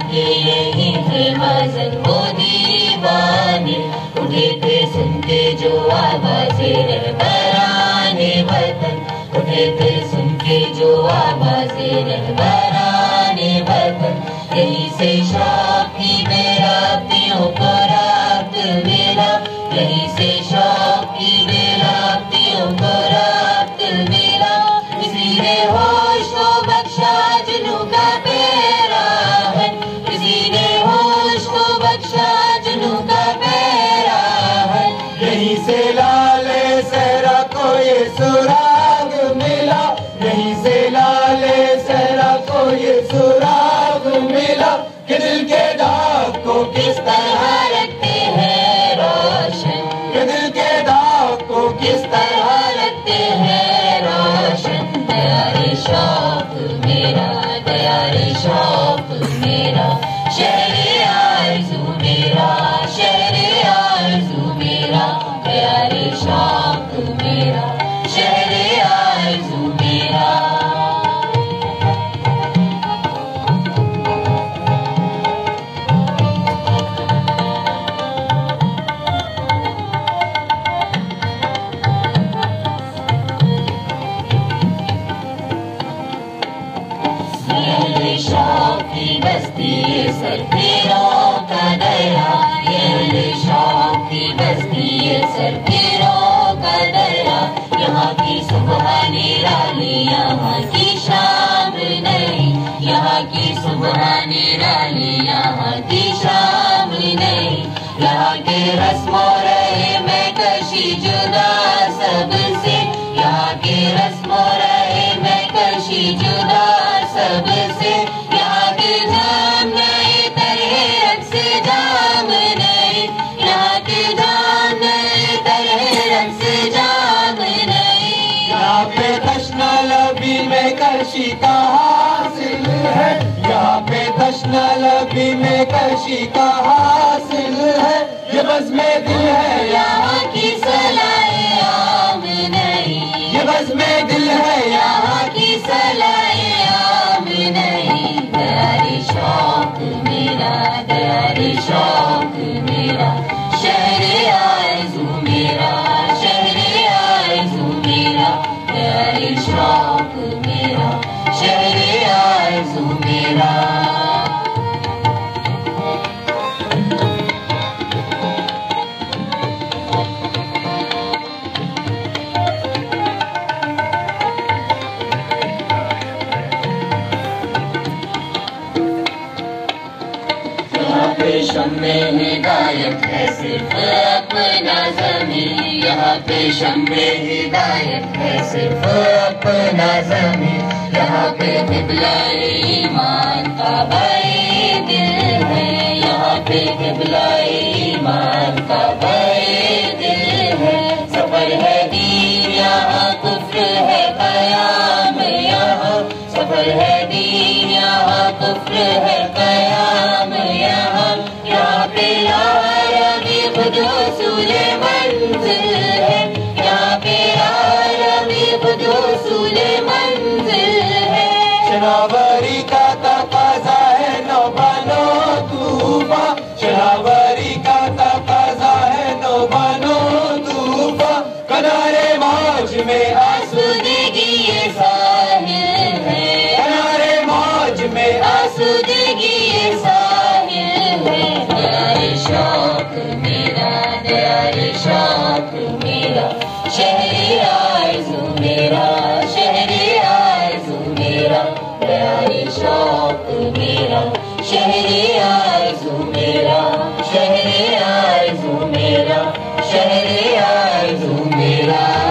के यही थे मज़न वो दीवाने, उठे थे सुन के जो आवाज़े रहबराने वतन, उठे थे सुन के जो आवाज़े रहबराने वतन। यहीं से शौकी बेरातियों को रात मिला, यहीं से शौकी बेरातियों को रात मिला। किसी ने होश को बख्शा जुनू का पैराहन, किसी ने होश को बख्शा जुनू का पैराहन। यहीं से लाले सहरा को ये सुराग मिला, यहीं से लाले सहरा को ये सुराग मिला। कि दिल के दाग को किस तरह रखते हैं रोशन, कि दिल के दाग को किस तरह रखते हैं रोशन। दयारे शौक मेरा, दयारे शौक मेरा, शहरे आरज़ू मेरा, शहरे आरज़ू मेरा। दयारे शौक मेरा, शहरे आरज़ू मेरा। शौक की बस्ती सरफिरों का दया, ये शौक की बस्ती सरफिरों का दया। यहाँ की सुबह निराली, यहाँ की शाम नहीं, यहाँ की सुबह निराली, यहाँ की शाम नहीं। यहाँ के रस्मों रहे मैं कशी जुदा सबसे, यहाँ के रस्मों रहे मैं कशी जुदा सबसे। यहाँ के जाम नए तरह रंग से जाम नहीं, यहाँ के जाम नए तरह रंग से जाम नहीं। यहाँ पे तश्ना लबी में कशी का हासिल है, यहाँ पे तश्ना लबी में कशी का हासिल है। ये बज़्म में दिल है यहाँ की सलाए आम नहीं, ये बज़्म में दिल है यहाँ की सलाए आम नहीं। दयारे शौक मेरा, दयारे शौक मेरा, शहरे आरज़ू मेरा, शहरे आरज़ू मेरा। दयारे शौक मेरा, शहरे आरज़ू मेरा। शम्मे हिदायत है सिर्फ अपना ज़मीन, यहाँ पे शम्मे हिदायत है सिर्फ अपना ज़मीन। यहाँ पे क़िबला-ए ईमान काबा-ए दिल है, यहाँ पे क़िबला-ए ईमान काबा-ए दिल है। सफ़र है दीन यहाँ, कुफ्र है क़याम यहाँ, सफ़र है दीन यहाँ, कुफ्र है क़याम यहाँ। यहाँ पे आरज़ी खुद उसूले मंज़िल है, यहाँ पे आरज़ी खुद उसूले मंज़िल है। शरावरी का तक़ाज़ा है नौ बनो तूफ़ा, शरावरी का तक़ाज़ा है नौ बनो तूफ़ा। किनारे मौज में आसूदगी ये साहिल है, किनारे मौज में आसूदगी ये साहिल है। दयारे शौक मेरा, दयारे शौक मेरा, शहरे आरज़ू मेरा, शहरे आरज़ू मेरा। दयारे शौक मेरा, शहरे आरज़ू मेरा, शहरे आरज़ू मेरा, शहरे आरज़ू मेरा।